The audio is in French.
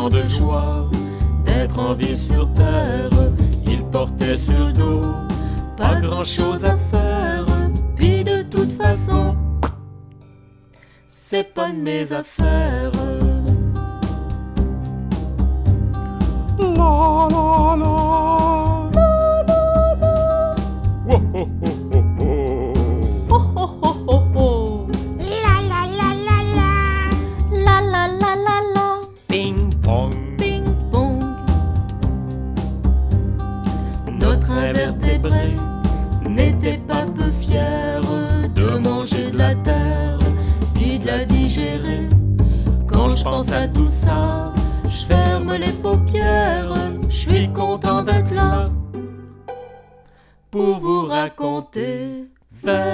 tant de joie d'être en vie sur terre. Il portait sur le dos pas grand chose à faire. Puis de toute façon, c'est pas de mes affaires. La la la. Wo ho ho ho ho. Oh oh oh oh oh. La la la la la. La la la la la. Ping pong. Ping pong. Notre invertébré n'était pas peu fier de manger de la terre, puis de la digérer. Quand je pense à tout ça, je ferme les paupières. Je suis content d'être là pour vous raconter vers